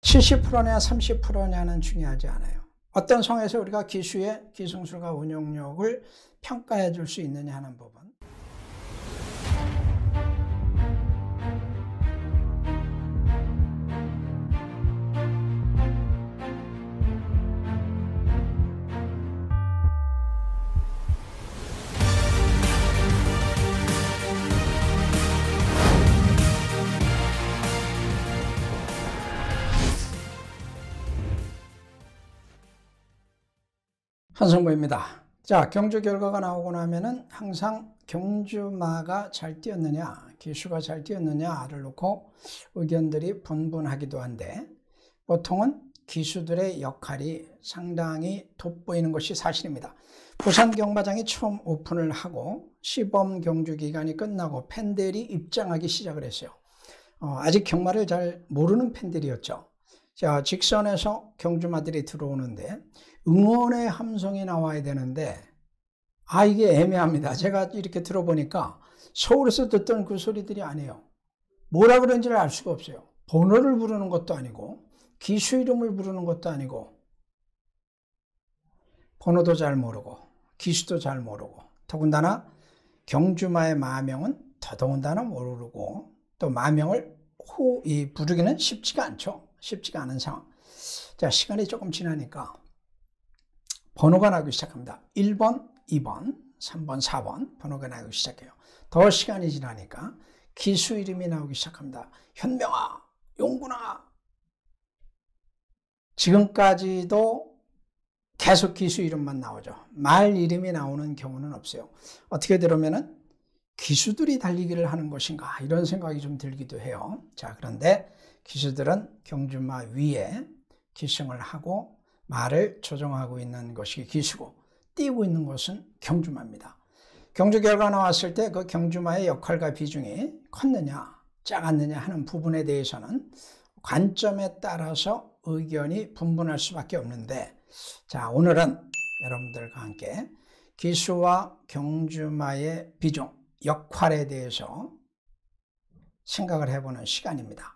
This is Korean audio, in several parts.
70%냐 30%냐는 중요하지 않아요. 어떤 성에서 우리가 기수의 기승술과 운용력을 평가해 줄 수 있느냐 하는 부분. 한성모입니다. 자, 경주 결과가 나오고 나면은 항상 경주마가 잘 뛰었느냐, 기수가 잘 뛰었느냐를 놓고 의견들이 분분하기도 한데, 보통은 기수들의 역할이 상당히 돋보이는 것이 사실입니다. 부산 경마장이 처음 오픈을 하고 시범 경주 기간이 끝나고 팬들이 입장하기 시작을 했어요. 아직 경마를 잘 모르는 팬들이었죠. 자, 직선에서 경주마들이 들어오는데 응원의 함성이 나와야 되는데 이게 애매합니다. 제가 이렇게 들어보니까 서울에서 듣던 그 소리들이 아니에요. 뭐라 그런지를 알 수가 없어요. 번호를 부르는 것도 아니고 기수 이름을 부르는 것도 아니고 번호도 잘 모르고 기수도 잘 모르고 더군다나 경주마의 마명은 더더군다나 모르고 또 마명을 부르기는 쉽지가 않죠. 쉽지가 않은 상황. 자, 시간이 조금 지나니까 번호가 나오기 시작합니다. 1번, 2번, 3번, 4번 번호가 나오기 시작해요. 더 시간이 지나니까 기수 이름이 나오기 시작합니다. 현명아, 용구나. 지금까지도 계속 기수 이름만 나오죠. 말 이름이 나오는 경우는 없어요. 어떻게 들으면은 기수들이 달리기를 하는 것인가 이런 생각이 좀 들기도 해요. 자, 그런데 기수들은 경주마 위에 기승을 하고 말을 조종하고 있는 것이 기수고 띄우고 있는 것은 경주마입니다. 경주 결과 나왔을 때 그 경주마의 역할과 비중이 컸느냐 작았느냐 하는 부분에 대해서는 관점에 따라서 의견이 분분할 수밖에 없는데, 자, 오늘은 여러분들과 함께 기수와 경주마의 비중, 역할에 대해서 생각을 해보는 시간입니다.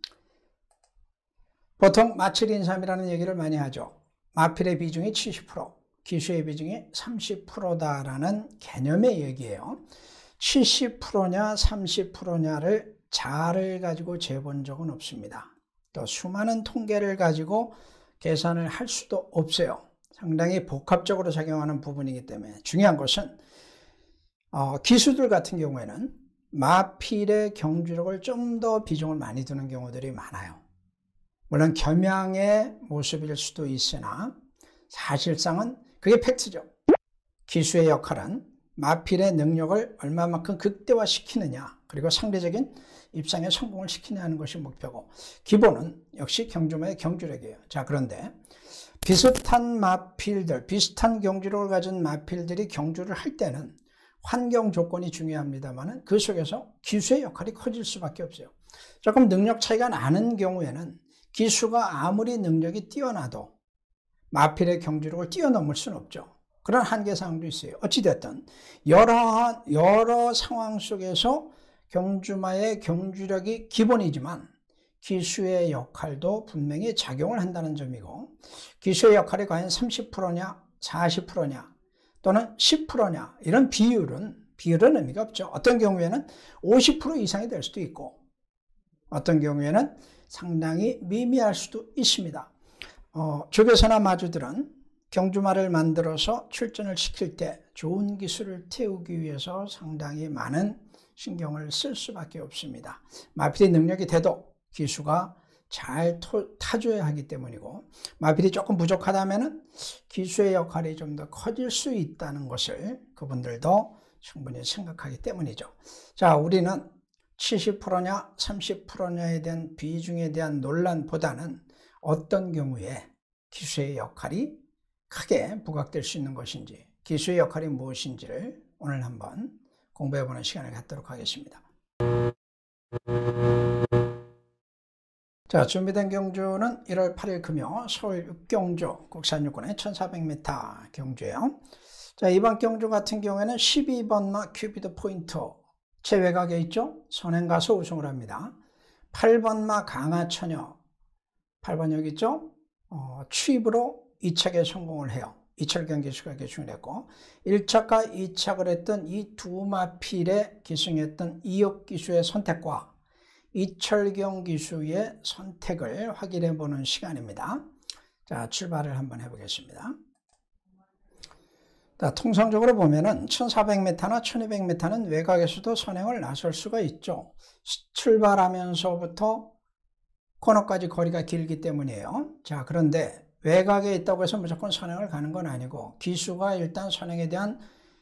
보통 마칠인삼이라는 얘기를 많이 하죠. 마필의 비중이 70%, 기수의 비중이 30%다라는 개념의 얘기예요. 70%냐 30%냐를 자를 가지고 재본 적은 없습니다. 또 수많은 통계를 가지고 계산을 할 수도 없어요. 상당히 복합적으로 작용하는 부분이기 때문에 중요한 것은 기수들 같은 경우에는 마필의 경주력을 좀 더 비중을 많이 두는 경우들이 많아요. 물론 겸양의 모습일 수도 있으나 사실상은 그게 팩트죠. 기수의 역할은 마필의 능력을 얼마만큼 극대화시키느냐, 그리고 상대적인 입상에 성공을 시키느냐 하는 것이 목표고, 기본은 역시 경주마의 경주력이에요. 자, 그런데 비슷한 마필들, 비슷한 경주력을 가진 마필들이 경주를 할 때는 환경 조건이 중요합니다만 그 속에서 기수의 역할이 커질 수밖에 없어요. 조금 능력 차이가 나는 경우에는 기수가 아무리 능력이 뛰어나도 마필의 경주력을 뛰어넘을 수는 없죠. 그런 한계사항도 있어요. 어찌됐든 여러 상황 속에서 경주마의 경주력이 기본이지만 기수의 역할도 분명히 작용을 한다는 점이고, 기수의 역할이 과연 30%냐 40%냐 또는 10%냐 이런 비율은 의미가 없죠. 어떤 경우에는 50% 이상이 될 수도 있고 어떤 경우에는 상당히 미미할 수도 있습니다. 조교사나 마주들은 경주마를 만들어서 출전을 시킬 때 좋은 기수를 태우기 위해서 상당히 많은 신경을 쓸 수밖에 없습니다. 마필의 능력이 돼도 기수가 잘 타줘야 하기 때문이고, 마필이 조금 부족하다면 기수의 역할이 좀 더 커질 수 있다는 것을 그분들도 충분히 생각하기 때문이죠. 자, 우리는 70%냐 30%냐에 대한 비중에 대한 논란보다는 어떤 경우에 기수의 역할이 크게 부각될 수 있는 것인지, 기수의 역할이 무엇인지를 오늘 한번 공부해보는 시간을 갖도록 하겠습니다. 자, 준비된 경주는 1월 8일 금요 서울 6경주 국산육군의 1400m 경주예요. 자, 이번 경주 같은 경우에는 12번마 큐피드 포인트 최외곽에 있죠. 선행가서 우승을 합니다. 8번마 강화처녀 8번 여기 있죠? 취입으로 2착에 성공을 해요. 이철경 기수가 기승을 했고 1착과 2착을 했던 이 두 마필에 기승했던 이혁 기수의 선택과 이철경 기수의 선택을 확인해 보는 시간입니다. 자, 출발을 한번 해보겠습니다. 자, 통상적으로 보면은 1400m나 1200m는 외곽에서도 선행을 나설 수가 있죠. 출발하면서부터 코너까지 거리가 길기 때문이에요. 자, 그런데 외곽에 있다고 해서 무조건 선행을 가는 건 아니고 기수가 일단 선행에 대한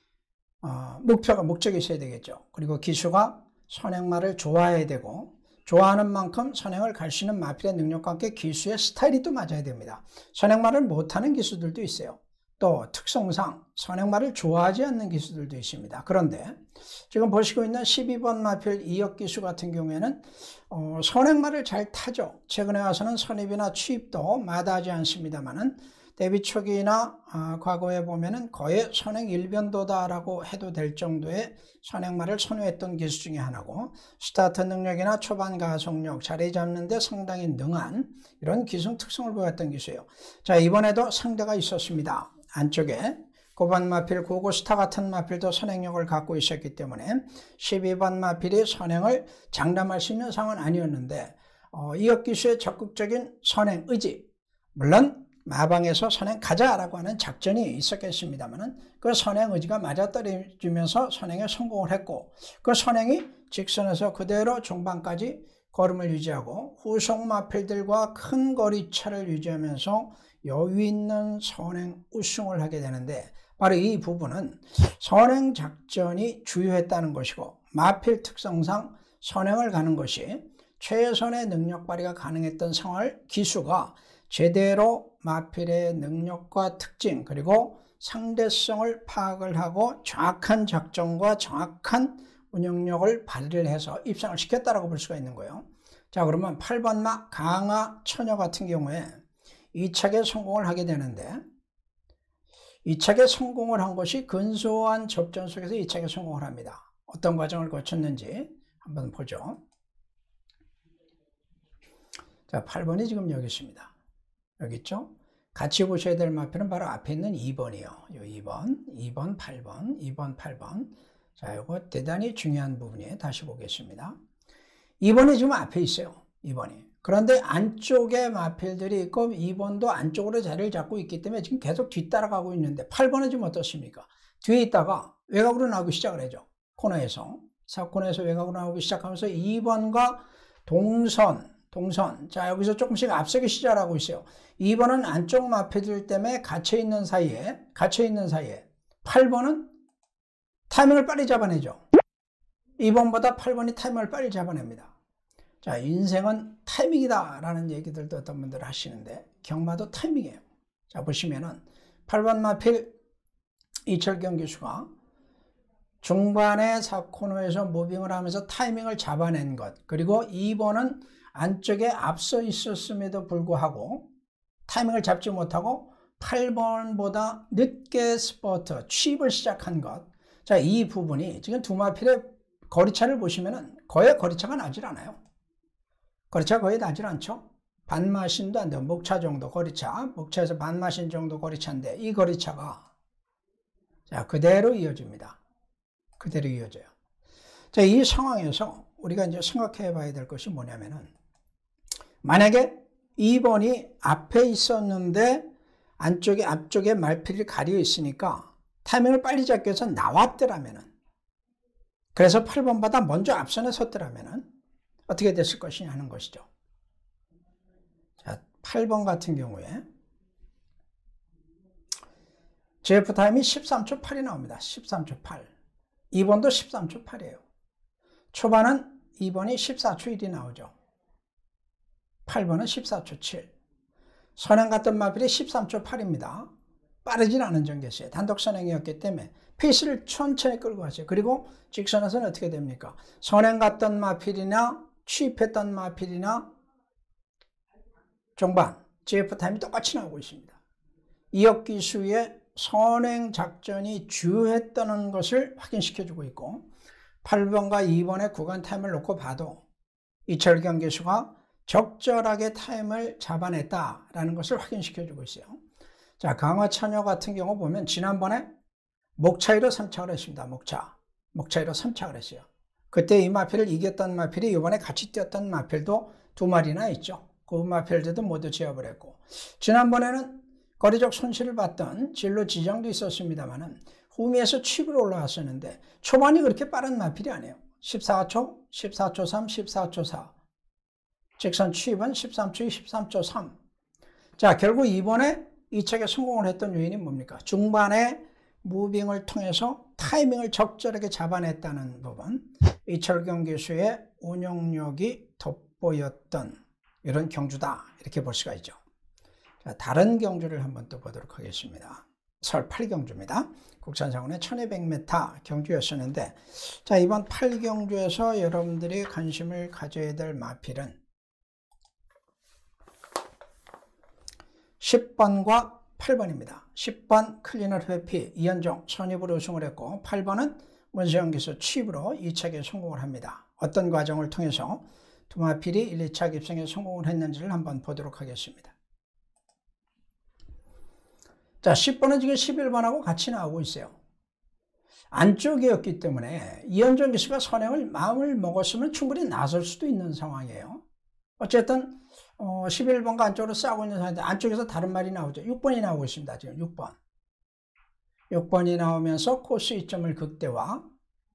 목적이 있어야 되겠죠. 그리고 기수가 선행마를 좋아해야 되고 좋아하는 만큼 선행을 갈 수 있는 마필의 능력과 함께 기수의 스타일이 또 맞아야 됩니다. 선행마를 못하는 기수들도 있어요. 또 특성상 선행마를 좋아하지 않는 기수들도 있습니다. 그런데 지금 보시고 있는 12번 마필 이혁 기수 같은 경우에는 선행마를 잘 타죠. 최근에 와서는 선입이나 취입도 마다하지 않습니다만은 데뷔 초기나 과거에 보면은 거의 선행 일변도다라고 해도 될 정도의 선행마를 선호했던 기수 중에 하나고 스타트 능력이나 초반 가속력, 자리 잡는 데 상당히 능한 이런 기승 특성을 보였던 기수예요. 자, 이번에도 상대가 있었습니다. 안쪽에 9번 마필 고고스타 같은 마필도 선행력을 갖고 있었기 때문에 12번 마필이 선행을 장담할 수 있는 상황은 아니었는데 이혁 기수의 적극적인 선행 의지, 물론 마방에서 선행 가자라고 하는 작전이 있었겠습니다만 그 선행 의지가 맞아떨어지면서 선행에 성공을 했고 그 선행이 직선에서 그대로 중반까지 걸음을 유지하고 후속 마필들과 큰 거리차를 유지하면서 여유 있는 선행 우승을 하게 되는데 바로 이 부분은 선행 작전이 주요했다는 것이고 마필 특성상 선행을 가는 것이 최선의 능력 발휘가 가능했던 상황을 기수가 제대로 마필의 능력과 특징 그리고 상대성을 파악을 하고 정확한 작전과 정확한 운영력을 발휘를 해서 입상을 시켰다고 볼 수가 있는 거예요. 자, 그러면 8번 마 강하 처녀 같은 경우에 2착에 성공을 하게 되는데 2착에 성공을 한 것이 근소한 접전 속에서 2착에 성공을 합니다. 어떤 과정을 거쳤는지 한번 보죠. 자, 8번이 지금 여기 있습니다. 여기 있죠? 같이 보셔야 될 마표는 바로 앞에 있는 2번이요. 요 2번, 8번. 자, 이거 대단히 중요한 부분이에요. 다시 보겠습니다. 2번이 지금 앞에 있어요. 2번이. 그런데 안쪽에 마필들이 있고 2번도 안쪽으로 자리를 잡고 있기 때문에 지금 계속 뒤따라가고 있는데 8번은 지금 어떻습니까? 뒤에 있다가 외곽으로 나오기 시작을 하죠. 코너에서. 사코너에서 외곽으로 나오기 시작하면서 2번과 동선. 자, 여기서 조금씩 앞서기 시작하고 있어요. 2번은 안쪽 마필들 때문에 갇혀있는 사이에 8번은 타이밍을 빨리 잡아내죠. 2번보다 8번이 타이밍을 빨리 잡아냅니다. 자, 인생은 타이밍이다 라는 얘기들도 어떤 분들 하시는데 경마도 타이밍이에요. 자, 보시면은 8번 마필 이철경 기수가 중반에 4코너에서 무빙을 하면서 타이밍을 잡아낸 것, 그리고 2번은 안쪽에 앞서 있었음에도 불구하고 타이밍을 잡지 못하고 8번보다 늦게 스포트, 취입을 시작한 것. 자, 이 부분이 지금 두 마필의 거리차를 보시면은 거의 거리차가 나질 않아요. 거리차가 거의 나질 않죠. 반마신도 안 돼요. 목차 정도 거리차, 목차에서 반마신 정도 거리차인데 이 거리차가 자, 그대로 이어집니다. 그대로 이어져요. 자, 이 상황에서 우리가 이제 생각해 봐야 될 것이 뭐냐면은 만약에 2번이 앞에 있었는데 앞쪽에 말필이 가려 있으니까 타이밍을 빨리 잡기 위해서 나왔더라면은, 그래서 8번보다 먼저 앞선에 섰더라면은 어떻게 됐을 것이냐 하는 것이죠. 자, 8번 같은 경우에 JF 타임이 13초 8이 나옵니다. 13초 8. 2번도 13초 8이에요. 초반은 2번이 14초 1이 나오죠. 8번은 14초 7. 선행 같던 마필이 13초 8입니다. 빠르진 않은 전개수에 단독 선행이었기 때문에 페이스를 천천히 끌고 갔어요. 그리고 직선에서는 어떻게 됩니까? 선행 같던 마필이나 취입했던 마필이나 종반, JF 타임이 똑같이 나오고 있습니다. 이혁 기수의 선행 작전이 주요했다는 것을 확인시켜주고 있고 8번과 2번의 구간 타임을 놓고 봐도 이철경 기수가 적절하게 타임을 잡아냈다라는 것을 확인시켜주고 있어요. 자, 강화찬여 같은 경우 보면 지난번에 목 차이로 3착을 했습니다. 목 차이로 3착을 했어요. 그때 이 마필을 이겼던 마필이 이번에 같이 뛰었던 마필도 2마리나 있죠. 그 마필들도 모두 제압을 했고, 지난번에는 거리적 손실을 봤던 진로 지정도 있었습니다만은 후미에서 칩으로 올라왔었는데 초반이 그렇게 빠른 마필이 아니에요. 14초, 14초 3, 14초 4. 직선 칩은 13초 2, 13초 3. 자, 결국 이번에 이 책에 성공을 했던 요인이 뭡니까? 중반에 무빙을 통해서 타이밍을 적절하게 잡아냈다는 부분. 이철경 교수의 운용력이 돋보였던 이런 경주다, 이렇게 볼 수가 있죠. 자, 다른 경주를 한번 또 보도록 하겠습니다. 설 8경주입니다. 국산상원의 1200m 경주였었는데, 자, 이번 8경주에서 여러분들이 관심을 가져야 될 마필은 10번과 8번입니다. 10번 클리너 회피 이현종 선입으로 우승을 했고, 8번은 문세영 기수 칩으로 2차기에 성공을 합니다. 어떤 과정을 통해서 두 마필이 1, 2차 입성에 성공을 했는지를 한번 보도록 하겠습니다. 자, 10번은 지금 11번하고 같이 나오고 있어요. 안쪽이었기 때문에 이현종 기수가 선행을 마음을 먹었으면 충분히 나설 수도 있는 상황이에요. 어쨌든 11번과 안쪽으로 싸우고 있는 상황인데 안쪽에서 다른 말이 나오죠. 6번이 나오고 있습니다. 지금 6번. 6번이 나오면서 코스 이점을 극대화.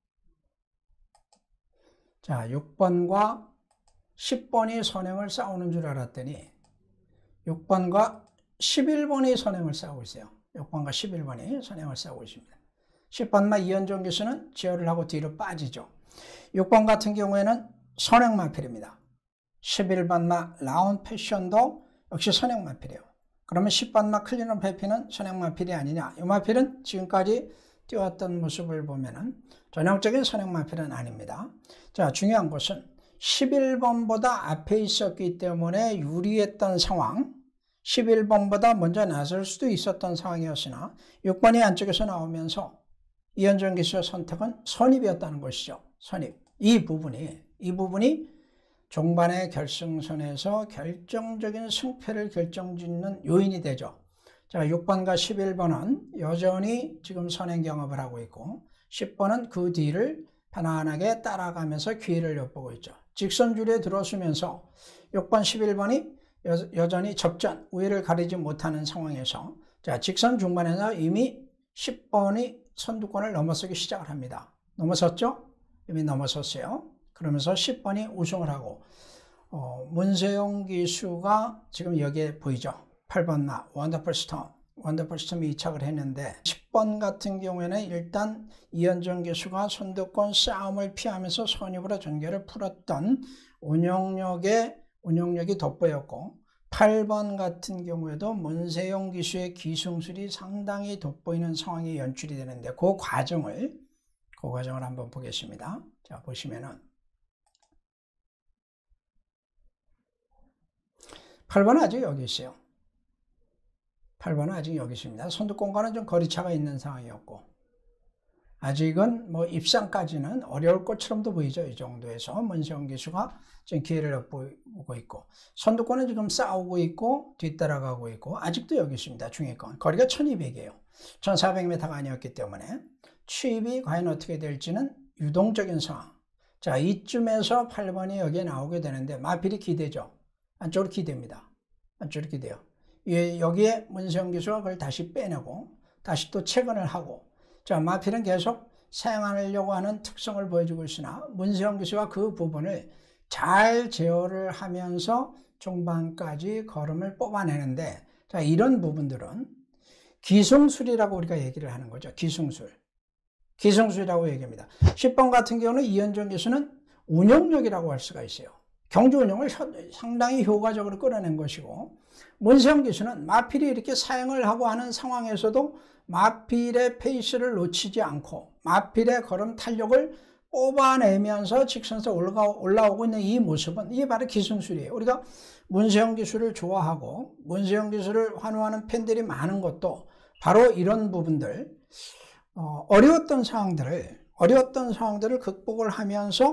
자, 6번과 10번이 선행을 싸우는 줄 알았더니 6번과 11번이 선행을 싸우고 있어요. 6번과 11번이 선행을 싸우고 있습니다. 10번마 이현종 기수는 제어를 하고 뒤로 빠지죠. 6번 같은 경우에는 선행 마필입니다. 11번마 라운 패션도 역시 선행 마필이에요. 그러면 10번마 클리너 회피는 선행 마필이 아니냐? 이 마필은 지금까지 뛰어왔던 모습을 보면은 전형적인 선행 마필은 아닙니다. 자, 중요한 것은 11번보다 앞에 있었기 때문에 유리했던 상황, 11번보다 먼저 나설 수도 있었던 상황이었으나 6번이 안쪽에서 나오면서 이현종 기수의 선택은 선입이었다는 것이죠. 선입. 이 부분이 종반의 결승선에서 결정적인 승패를 결정짓는 요인이 되죠. 자, 6번과 11번은 여전히 지금 선행 경합을 하고 있고 10번은 그 뒤를 편안하게 따라가면서 기회를 엿보고 있죠. 직선줄에 들어서면서 6번, 11번이 여전히 접전, 우위를 가리지 못하는 상황에서 자, 직선 중반에서 이미 10번이 선두권을 넘어서기 시작을 합니다. 넘어섰죠? 이미 넘어섰어요. 그러면서 10번이 우승을 하고 문세용 기수가 지금 여기에 보이죠. 8번 나 원더풀 스톰이 2착을 했는데 10번 같은 경우에는 일단 이현종 기수가 선두권 싸움을 피하면서 선입으로 전개를 풀었던 운용력이 돋보였고 8번 같은 경우에도 문세용 기수의 기승술이 상당히 돋보이는 상황이 연출이 되는데 그 과정을 한번 보겠습니다. 자, 보시면은 8번은 아직 여기 있어요. 8번은 아직 여기 있습니다. 선두권과는 좀 거리차가 있는 상황이었고 아직은 뭐 입상까지는 어려울 것처럼도 보이죠. 이 정도에서 문세영 기수가 지금 기회를 엿보고 있고 선두권은 지금 싸우고 있고 뒤따라가고 있고 아직도 여기 있습니다. 중위권. 거리가 1200이에요. 1400m가 아니었기 때문에 취입이 과연 어떻게 될지는 유동적인 상황. 자, 이쯤에서 8번이 여기에 나오게 되는데 마필이 기대죠. 안쪽으로 기대입니다. 안쪽으로 기대요. 여기에 문세영 기수가 그걸 다시 빼내고 다시 또 체근을 하고 자, 마필은 계속 사용하려고 하는 특성을 보여주고 있으나 문세영 기수가 그 부분을 잘 제어를 하면서 중반까지 걸음을 뽑아내는데 자, 이런 부분들은 기승술이라고 우리가 얘기를 하는 거죠. 기승술이라고 얘기합니다. 10번 같은 경우는 이현종 기수는 운용력이라고 할 수가 있어요. 경주 운용을 상당히 효과적으로 끌어낸 것이고 문세영 기수는 마필이 이렇게 사용을 하고 하는 상황에서도 마필의 페이스를 놓치지 않고 마필의 걸음 탄력을 뽑아내면서 직선에서 올라오고 있는 이 모습은 이게 바로 기승술이에요. 우리가 문세영 기수를 좋아하고 문세영 기수를 환호하는 팬들이 많은 것도 바로 이런 부분들 어려웠던 상황들을 극복을 하면서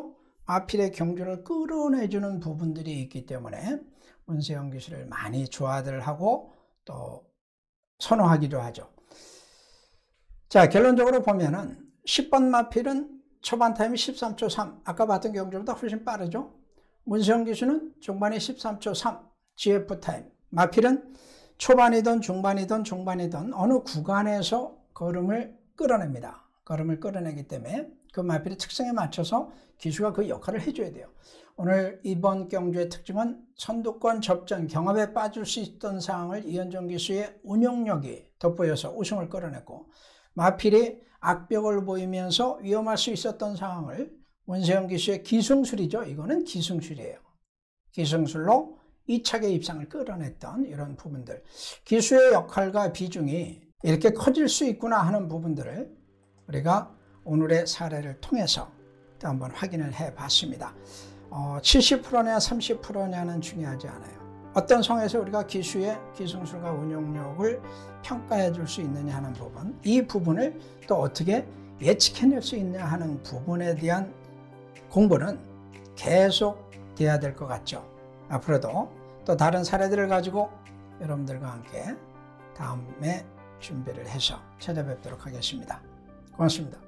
마필의 경주를 끌어내주는 부분들이 있기 때문에 문세영 기수를 많이 좋아들 하고 또 선호하기도 하죠. 자, 결론적으로 보면은 10번 마필은 초반 타임이 13초 3. 아까 봤던 경주보다 훨씬 빠르죠. 문세영 기수는 중반에 13초 3. GF 타임. 마필은 초반이든 중반이든 어느 구간에서 걸음을 끌어냅니다. 걸음을 끌어내기 때문에 그 마필의 특성에 맞춰서 기수가 그 역할을 해줘야 돼요. 오늘 이번 경주의 특징은 선두권 접전 경합에 빠질 수 있던 상황을 이현종 기수의 운영력이 돋보여서 우승을 끌어냈고, 마필이 악벽을 보이면서 위험할 수 있었던 상황을 문세영 기수의 기승술이죠. 이거는 기승술이에요. 기승술로 2차계 입상을 끌어냈던 이런 부분들, 기수의 역할과 비중이 이렇게 커질 수 있구나 하는 부분들을 우리가 오늘의 사례를 통해서 또 한번 확인을 해 봤습니다. 70%냐 30%냐는 중요하지 않아요. 어떤 상황에서 우리가 기수의 기승술과 운용력을 평가해 줄 수 있느냐 하는 부분, 이 부분을 또 어떻게 예측해낼 수 있느냐 하는 부분에 대한 공부는 계속 돼야 될 것 같죠. 앞으로도 또 다른 사례들을 가지고 여러분들과 함께 다음에 준비를 해서 찾아뵙도록 하겠습니다. 고맙습니다.